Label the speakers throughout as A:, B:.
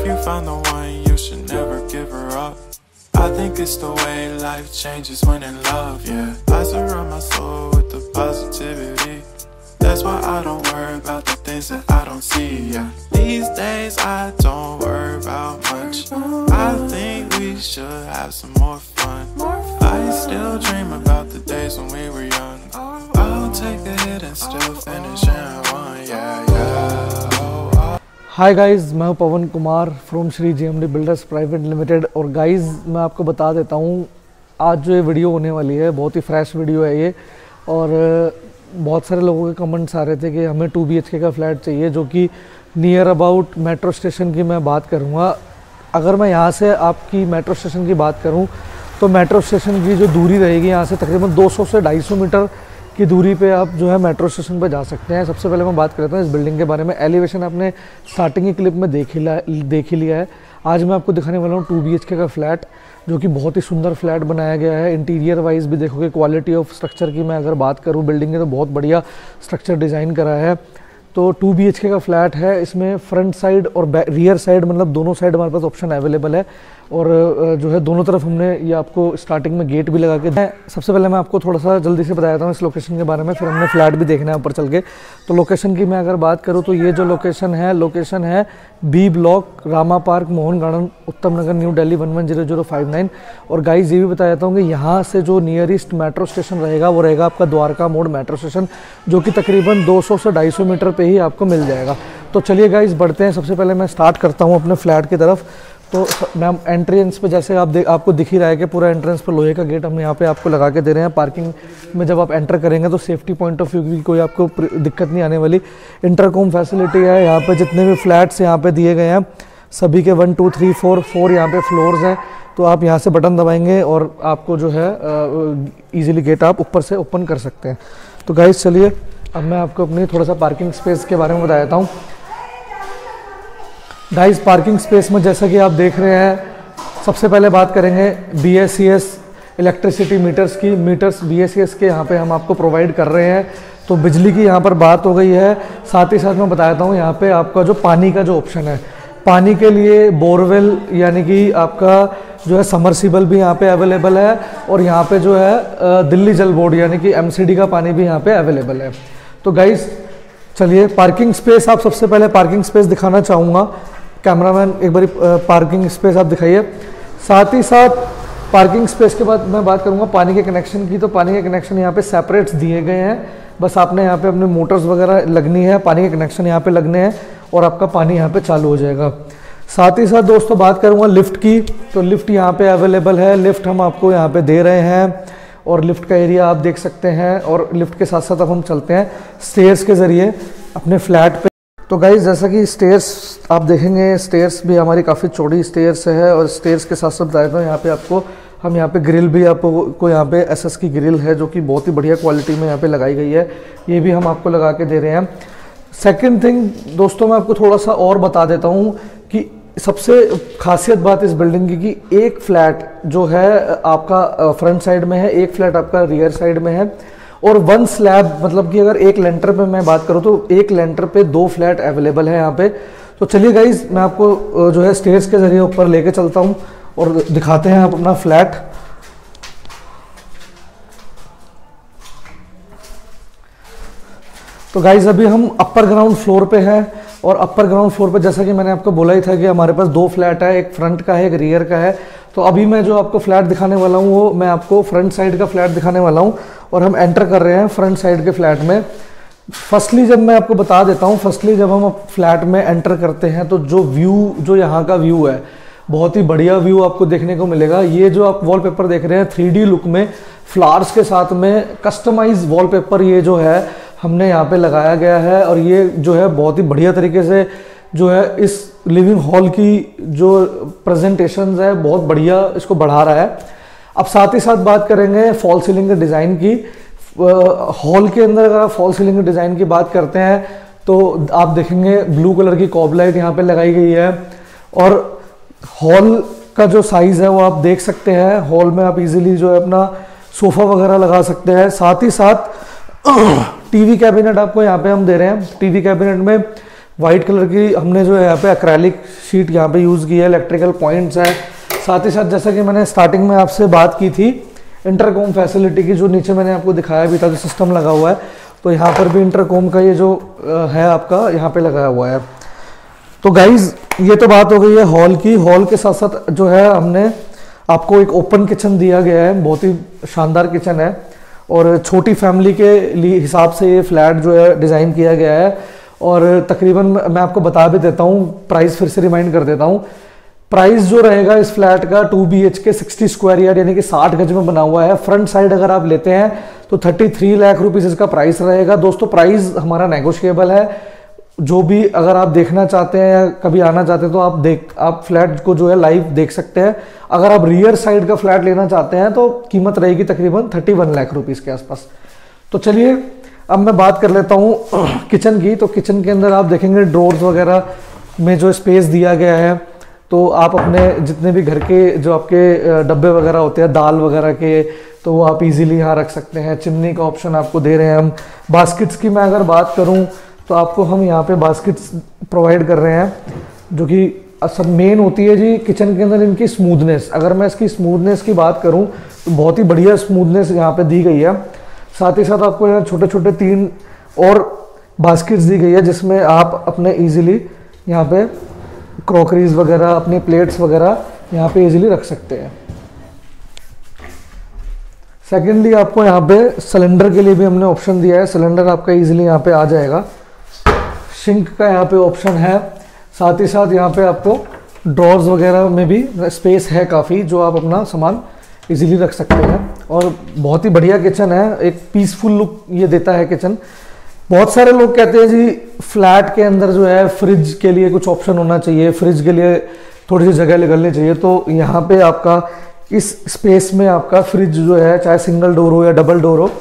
A: you found the one, you should never give her up. I think it's the way life changes when in love, yeah. I surround my soul with the positivity. That's why I don't worry about the things that I don't see, yeah. These days I don't worry about much. I think we should have some more fun. I still dream about the days when we were young. I'll take a hit and still finish in one, yeah, yeah.
B: Hi guys, मैं हूं Pavan Kumar from Shri GMD builders private limited. और guys मैं आपको बता देता हूं, आज जो ये वीडियो होने वाली है बहुत ही फ्रेश वीडियो है ये। और बहुत सारे लोगों के कमेंट्स आ रहे थे कि हमें 2 BHK का फ्लैट चाहिए, जो कि नियर अबाउट मेट्रो स्टेशन की मैं बात करूँगा। अगर मैं यहाँ से आपकी मेट्रो स्टेशन की बात करूँ तो मेट्रो स्टेशन की जो दूरी रहेगी यहाँ से तकरीबन 200 से 250 मीटर की दूरी पे आप जो है मेट्रो स्टेशन पे जा सकते हैं। सबसे पहले मैं बात करता हूँ इस बिल्डिंग के बारे में। एलिवेशन आपने स्टार्टिंग की क्लिप में देख ही लिया है। आज मैं आपको दिखाने वाला हूँ 2 BHK का फ्लैट, जो कि बहुत ही सुंदर फ्लैट बनाया गया है। इंटीरियर वाइज भी देखोगे, क्वालिटी ऑफ स्ट्रक्चर की मैं अगर बात करूँ बिल्डिंग के, तो बहुत बढ़िया स्ट्रक्चर डिज़ाइन करा है। तो 2 BHK का फ्लैट है। इसमें फ्रंट साइड और रियर साइड मतलब दोनों साइड हमारे पास ऑप्शन अवेलेबल है। और जो है दोनों तरफ हमने ये आपको स्टार्टिंग में गेट भी लगा के दिया। सबसे पहले मैं आपको थोड़ा सा जल्दी से बता देता हूँ इस लोकेशन के बारे में, फिर हमने फ्लैट भी देखना है ऊपर चल के। तो लोकेशन की मैं अगर बात करूँ तो ये जो लोकेशन है B block, Rama park, Mohan garden, Uttam Nagar, new Delhi 110059। और गाइज ये भी बता देता हूँ कि यहाँ से जो नियरेस्ट मेट्रो स्टेशन रहेगा वो रहेगा आपका द्वारका मोड़ मेट्रो स्टेशन, जो कि तकरीबन 200 से 250 मीटर पे ही आपको मिल जाएगा। तो चलिए गाइज बढ़ते हैं। सबसे पहले मैं स्टार्ट करता हूँ अपने फ्लैट की तरफ। तो मैम एंट्रेंस पे जैसे आपको दिख ही रहा है कि पूरा एंट्रेंस पे लोहे का गेट हम यहाँ पे आपको लगा के दे रहे हैं। पार्किंग में जब आप एंटर करेंगे तो सेफ्टी पॉइंट ऑफ व्यू की कोई आपको दिक्कत नहीं आने वाली। इंटरकॉम फैसिलिटी है यहाँ पे। जितने भी फ्लैट्स यहाँ पे दिए गए हैं सभी के 1 2 3 4 यहाँ पे फ्लोर्स हैं। तो आप यहाँ से बटन दबाएंगे और आपको जो है ईजिली गेट आप ऊपर से ओपन कर सकते हैं। तो गाइस चलिए अब मैं आपको अपनी थोड़ा सा पार्किंग स्पेस के बारे में बता देता हूँ। गाइस पार्किंग स्पेस में जैसा कि आप देख रहे हैं, सबसे पहले बात करेंगे BSES इलेक्ट्रिसिटी मीटर्स की। मीटर्स BSES के यहाँ पे हम आपको प्रोवाइड कर रहे हैं। तो बिजली की यहाँ पर बात हो गई है। साथ ही साथ मैं बताता हूँ यहाँ पे आपका जो पानी का जो ऑप्शन है, पानी के लिए बोरवेल यानी कि आपका जो है समरसीबल भी यहाँ पे अवेलेबल है। और यहाँ पे जो है दिल्ली जल बोर्ड यानी कि MCD का पानी भी यहाँ पे अवेलेबल है। तो गाइस चलिए पार्किंग स्पेस, आप सबसे पहले पार्किंग स्पेस दिखाना चाहूँगा। कैमरामैन एक बारी पार्किंग स्पेस आप दिखाइए। साथ ही साथ पार्किंग स्पेस के बाद मैं बात करूँगा पानी के कनेक्शन की। तो पानी के कनेक्शन यहाँ पे सेपरेट्स दिए गए हैं। बस आपने यहाँ पे अपने मोटर्स वगैरह लगनी है, पानी के कनेक्शन यहाँ पे लगने हैं और आपका पानी यहाँ पे चालू हो जाएगा। साथ ही साथ दोस्तों बात करूँगा लिफ्ट की। तो लिफ्ट यहाँ पे अवेलेबल है। लिफ्ट हम आपको यहाँ पे दे रहे हैं और लिफ्ट का एरिया आप देख सकते हैं। और लिफ्ट के साथ साथ अब हम चलते हैं स्टेयर्स के ज़रिए अपने फ्लैट पे। तो गाइज जैसा कि स्टेयर्स आप देखेंगे, स्टेयर्स भी हमारी काफ़ी चौड़ी स्टेयर्स है। और स्टेयर्स के साथ साथ बताया था यहाँ पे आपको हम यहाँ पे ग्रिल भी आपको यहाँ पे SS की ग्रिल है, जो कि बहुत ही बढ़िया क्वालिटी में यहाँ पे लगाई गई है। ये भी हम आपको लगा के दे रहे हैं। सेकंड थिंग दोस्तों मैं आपको थोड़ा सा और बता देता हूँ कि सबसे खासियत बात इस बिल्डिंग की कि एक फ्लैट जो है आपका फ्रंट साइड में है, एक फ्लैट आपका रियर साइड में है। और 1 स्लैब मतलब कि अगर एक लेंटर पे मैं बात करूँ तो एक लेंटर पे 2 फ्लैट अवेलेबल है यहाँ पे। तो चलिए गाइज मैं आपको जो है स्टेयर्स के ज़रिए ऊपर लेके चलता हूँ और दिखाते हैं आप अपना फ्लैट। तो गाइज अभी हम अपर ग्राउंड फ्लोर पे हैं। और अपर ग्राउंड फ्लोर पे जैसा कि मैंने आपको बोला ही था कि हमारे पास 2 फ्लैट है, एक फ्रंट का है एक रियर का है। तो अभी मैं जो आपको फ्लैट दिखाने वाला हूँ वो मैं आपको फ्रंट साइड का फ्लैट दिखाने वाला हूँ। और हम एंटर कर रहे हैं फ्रंट साइड के फ्लैट में। फर्स्टली जब मैं आपको बता देता हूँ, फर्स्टली जब हम फ्लैट में एंटर करते हैं तो जो व्यू, जो यहाँ का व्यू है, बहुत ही बढ़िया व्यू आपको देखने को मिलेगा। ये जो आप वॉलपेपर देख रहे हैं 3D लुक में फ्लावर्स के साथ में कस्टमाइज वॉलपेपर ये जो है हमने यहाँ पे लगाया गया है। और ये जो है बहुत ही बढ़िया तरीके से जो है इस लिविंग हॉल की जो प्रेजेंटेशन है बहुत बढ़िया इसको बढ़ा रहा है। अब साथ ही साथ बात करेंगे फॉल सीलिंग के डिज़ाइन की। हॉल के अंदर अगर आप फॉल सीलिंग के डिज़ाइन की बात करते हैं तो आप देखेंगे ब्लू कलर की कॉब लाइट यहाँ पे लगाई गई है। और हॉल का जो साइज़ है वो आप देख सकते हैं। हॉल में आप इजीली जो है अपना सोफ़ा वगैरह लगा सकते हैं। साथ ही साथ टीवी कैबिनेट आपको यहाँ पे हम दे रहे हैं। टीवी कैबिनेट में वाइट कलर की हमने जो है यहाँ पे एक्रेलिक शीट यहाँ पे यूज़ की है, इलेक्ट्रिकल पॉइंट्स है। साथ ही साथ जैसा कि मैंने स्टार्टिंग में आपसे बात की थी इंटरकॉम फैसिलिटी की, जो नीचे मैंने आपको दिखाया भी था, जो सिस्टम लगा हुआ है, तो यहाँ पर भी इंटरकॉम का ये जो है आपका यहाँ पे लगाया हुआ है। तो गाइज ये तो बात हो गई है हॉल की। हॉल के साथ साथ जो है हमने आपको एक ओपन किचन दिया गया है, बहुत ही शानदार किचन है और छोटी फैमिली के लिए हिसाब से ये फ्लैट जो है डिज़ाइन किया गया है। और तकरीबन मैं आपको बता भी देता हूँ, प्राइस फिर से रिमाइंड कर देता हूँ। प्राइस जो रहेगा इस फ्लैट का 2 BHK 60 स्क्वायर यार्ड यानी कि 60 गज में बना हुआ है। फ्रंट साइड अगर आप लेते हैं तो 33 लाख रुपीज़ इसका प्राइस रहेगा। दोस्तों प्राइस हमारा नेगोशिएबल है, जो भी अगर आप देखना चाहते हैं या कभी आना चाहते हैं तो आप फ्लैट को जो है लाइव देख सकते हैं। अगर आप रियर साइड का फ्लैट लेना चाहते हैं तो कीमत रहेगी तकरीबन 31 लाख रुपीज़ के आसपास। तो चलिए अब मैं बात कर लेता हूँ किचन की। तो किचन के अंदर आप देखेंगे ड्रॉर्स वगैरह में जो स्पेस दिया गया है, तो आप अपने जितने भी घर के जो आपके डब्बे वगैरह होते हैं दाल वगैरह के, तो वो आप इजीली यहाँ रख सकते हैं। चिमनी का ऑप्शन आपको दे रहे हैं हम। बास्केट्स की मैं अगर बात करूँ तो आपको हम यहाँ पे बास्केट्स प्रोवाइड कर रहे हैं, जो कि सब मेन होती है जी किचन के अंदर इनकी स्मूथनेस। अगर मैं इसकी स्मूथनेस की बात करूँ तो बहुत ही बढ़िया स्मूथनेस यहाँ पे दी गई है। साथ ही साथ आपको यहाँ छोटे छोटे 3 और बास्केट्स दी गई है, जिसमें आप अपने इजीली यहाँ पे क्रॉकरीज वगैरह, अपनी प्लेट्स वगैरह यहाँ पे इजीली रख सकते हैं। सेकेंडली आपको यहाँ पे सिलेंडर के लिए भी हमने ऑप्शन दिया है, सिलेंडर आपका इजीली यहाँ पे आ जाएगा। सिंक का यहाँ पे ऑप्शन है। साथ ही साथ यहाँ पे आपको ड्रॉर्स वगैरह में भी स्पेस है काफ़ी, जो आप अपना सामान इजीली रख सकते हैं। और बहुत ही बढ़िया किचन है, एक पीसफुल लुक ये देता है किचन। बहुत सारे लोग कहते हैं जी फ्लैट के अंदर जो है फ्रिज के लिए कुछ ऑप्शन होना चाहिए, फ्रिज के लिए थोड़ी सी जगह निकलनी चाहिए। तो यहाँ पे आपका इस स्पेस में आपका फ्रिज जो है, चाहे सिंगल डोर हो या डबल डोर हो,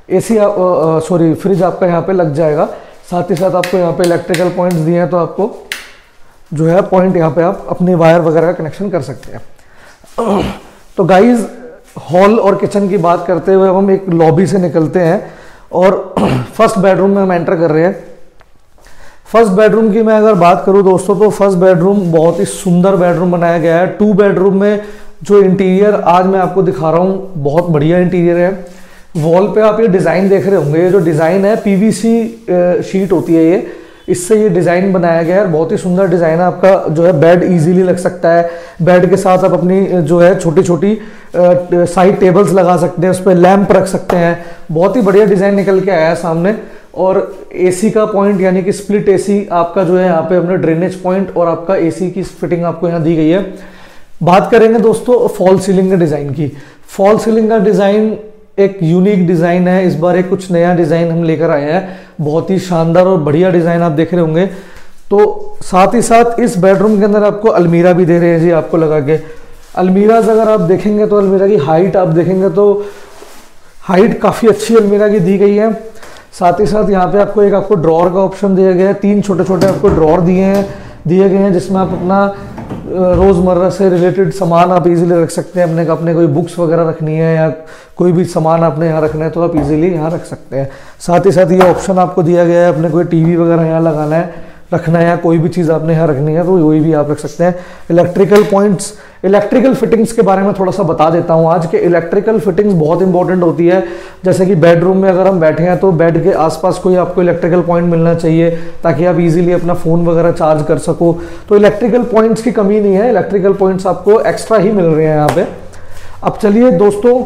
B: फ्रिज आपका यहाँ पे लग जाएगा। साथ ही साथ आपको यहाँ पे इलेक्ट्रिकल पॉइंट्स दिए हैं, तो आपको जो है पॉइंट यहाँ पे आप अपने वायर वगैरह का कनेक्शन कर सकते हैं। तो गाइज हॉल और किचन की बात करते हुए हम एक लॉबी से निकलते हैं और फर्स्ट बेडरूम में हम एंटर कर रहे हैं। फर्स्ट बेडरूम की मैं अगर बात करूं दोस्तों, तो फर्स्ट बेडरूम बहुत ही सुंदर बेडरूम बनाया गया है। 2 बेडरूम में जो इंटीरियर आज मैं आपको दिखा रहा हूं, बहुत बढ़िया इंटीरियर है। वॉल पे आप ये डिज़ाइन देख रहे होंगे, ये जो डिज़ाइन है PVC शीट होती है ये, इससे ये डिज़ाइन बनाया गया है। बहुत ही सुंदर डिज़ाइन है। आपका जो है बेड इजीली लग सकता है। बेड के साथ आप अपनी जो है छोटी छोटी साइड टेबल्स लगा सकते हैं, उस पर लैंप रख सकते हैं। बहुत ही बढ़िया डिज़ाइन निकल के आया है सामने। और AC का पॉइंट यानी कि स्प्लिट AC आपका जो है यहाँ पे हमने ड्रेनेज पॉइंट और आपका AC की फिटिंग आपको यहाँ दी गई है। बात करेंगे दोस्तों फॉल सीलिंग के डिज़ाइन की। फॉल सीलिंग का डिज़ाइन एक यूनिक डिज़ाइन है। इस बार एक कुछ नया डिज़ाइन हम लेकर आए हैं, बहुत ही शानदार और बढ़िया डिज़ाइन आप देख रहे होंगे। तो साथ ही साथ इस बेडरूम के अंदर आपको अलमीरा भी दे रहे हैं जी आपको लगा के। अलमीराज अगर आप देखेंगे तो अलमीरा की हाइट आप देखेंगे तो हाइट काफ़ी अच्छी अलमीरा की दी गई है। साथ ही साथ यहाँ पे आपको ड्रॉर का ऑप्शन दिया गया है। 3 छोटे छोटे आपको ड्रॉर दिए गए हैं, जिसमें आप अपना रोज़मर्रा से रिलेटेड सामान आप इजीली रख सकते हैं। अपने कोई बुक्स वगैरह रखनी है या कोई भी सामान आपने यहाँ रखना है तो आप इजीली यहाँ रख सकते हैं। साथ ही साथ ये ऑप्शन आपको दिया गया है, अपने कोई टीवी वगैरह यहाँ लगाना है, रखना है, या कोई भी चीज़ आपने यहाँ रखनी है तो वही भी आप रख सकते हैं। इलेक्ट्रिकल पॉइंट्स, इलेक्ट्रिकल फिटिंग्स के बारे में थोड़ा सा बता देता हूँ। आज के इलेक्ट्रिकल फिटिंग्स बहुत इंपॉर्टेंट होती है। जैसे कि बेडरूम में अगर हम बैठे हैं तो बेड के आसपास कोई आपको इलेक्ट्रिकल पॉइंट मिलना चाहिए, ताकि आप इजीली अपना फ़ोन वगैरह चार्ज कर सको। तो इलेक्ट्रिकल पॉइंट्स की कमी नहीं है, इलेक्ट्रिकल पॉइंट्स आपको एक्स्ट्रा ही मिल रहे हैं यहाँ पे। अब चलिए दोस्तों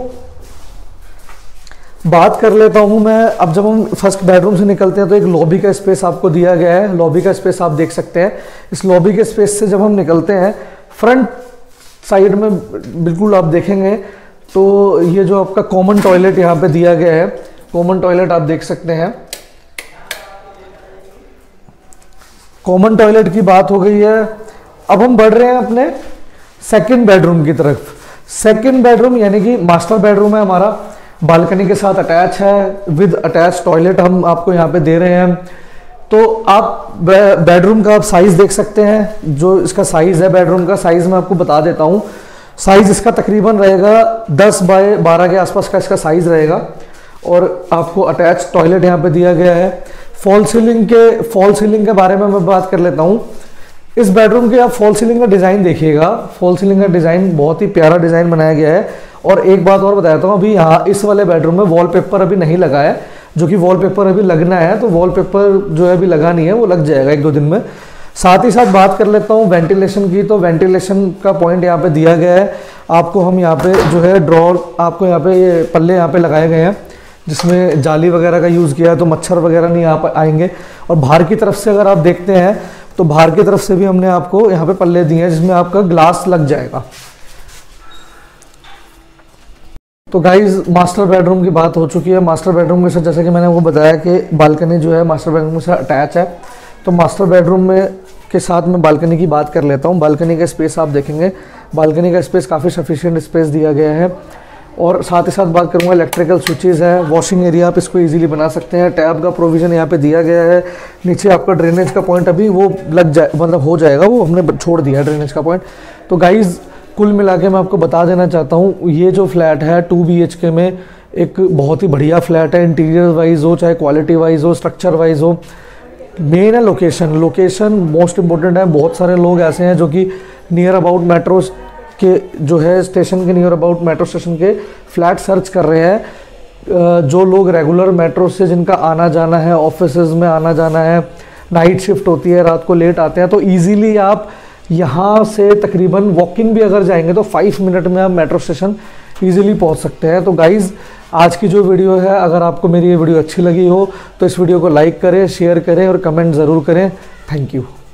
B: बात कर लेता हूँ मैं। अब जब हम फर्स्ट बेडरूम से निकलते हैं तो एक लॉबी का स्पेस आपको दिया गया है। लॉबी का स्पेस आप देख सकते हैं। इस लॉबी के स्पेस से जब हम निकलते हैं, फ्रंट साइड में बिल्कुल आप देखेंगे तो ये जो आपका कॉमन टॉयलेट यहाँ पे दिया गया है, कॉमन टॉयलेट आप देख सकते हैं। कॉमन टॉयलेट की बात हो गई है। अब हम बढ़ रहे हैं अपने सेकंड बेडरूम की तरफ। सेकंड बेडरूम यानी कि मास्टर बेडरूम है हमारा, बालकनी के साथ अटैच है, विद अटैच टॉयलेट हम आपको यहाँ पे दे रहे हैं। तो आप बेडरूम का आप साइज़ देख सकते हैं। जो इसका साइज़ है बेडरूम का साइज़ मैं आपको बता देता हूँ। साइज़ इसका तकरीबन रहेगा 10 बाय 12 के आसपास का इसका साइज़ रहेगा। और आपको अटैच टॉयलेट यहाँ पे दिया गया है। फॉल सीलिंग के बारे में मैं बात कर लेता हूँ। इस बेडरूम के आप फॉल सीलिंग का डिज़ाइन देखिएगा। फॉल सीलिंग का डिज़ाइन बहुत ही प्यारा डिज़ाइन बनाया गया है। और एक बात और बताता हूँ, अभी यहाँ इस वाले बेडरूम में वॉलपेपर अभी नहीं लगा है, जो कि वॉलपेपर अभी लगना है। तो वॉलपेपर जो है अभी लगा नहीं है, वो लग जाएगा 1-2 दिन में। साथ ही साथ बात कर लेता हूँ वेंटिलेशन की। तो वेंटिलेशन का पॉइंट यहाँ पे दिया गया है आपको। हम यहाँ पे जो है ड्रॉर, आपको यहाँ पे ये पल्ले यहाँ पे लगाए गए हैं जिसमें जाली वगैरह का यूज़ किया है, तो मच्छर वगैरह नहीं आएंगे। और बाहर की तरफ से अगर आप देखते हैं तो बाहर की तरफ से भी हमने आपको यहाँ पे पल्ले दिए हैं जिसमें आपका ग्लास लग जाएगा। तो गाइज मास्टर बेडरूम की बात हो चुकी है। मास्टर बेडरूम के साथ जैसे कि मैंने वो बताया कि बालकनी जो है मास्टर बेडरूम से अटैच है। तो मास्टर बेडरूम में के साथ मैं बालकनी की बात कर लेता हूँ। बालकनी का स्पेस आप देखेंगे, बालकनी का स्पेस काफ़ी सफिशिएंट स्पेस दिया गया है। और साथ ही साथ बात करूँगा इलेक्ट्रिकल स्विचेस है, वॉशिंग एरिया आप इसको इजीली बना सकते हैं। टैप का प्रोविज़न यहाँ पे दिया गया है। नीचे आपका ड्रेनेज का पॉइंट अभी वो लग जाए, मतलब हो जाएगा, वो हमने छोड़ दिया है ड्रेनेज का पॉइंट। तो गाइज़ कुल मिला के मैं आपको बता देना चाहता हूँ, ये जो फ्लैट है 2 BHK में एक बहुत ही बढ़िया फ्लैट है। इंटीरियर वाइज हो, चाहे क्वालिटी वाइज हो, स्ट्रक्चर वाइज हो। मेन है लोकेशन मोस्ट इम्पोर्टेंट है। बहुत सारे लोग ऐसे हैं जो कि नियर अबाउट मेट्रो के जो है स्टेशन के नियर अबाउट मेट्रो स्टेशन के फ्लैट सर्च कर रहे हैं। जो लोग रेगुलर मेट्रो से जिनका आना जाना है, ऑफिसेज में आना जाना है, नाइट शिफ्ट होती है, रात को लेट आते हैं, तो ईजीली आप यहाँ से तकरीबन वॉक इन भी अगर जाएंगे तो 5 मिनट में आप मेट्रो स्टेशन ईजिली पहुँच सकते हैं। तो गाइज़ आज की जो वीडियो है, अगर आपको मेरी ये वीडियो अच्छी लगी हो तो इस वीडियो को लाइक करें, शेयर करें और कमेंट ज़रूर करें। Thank you.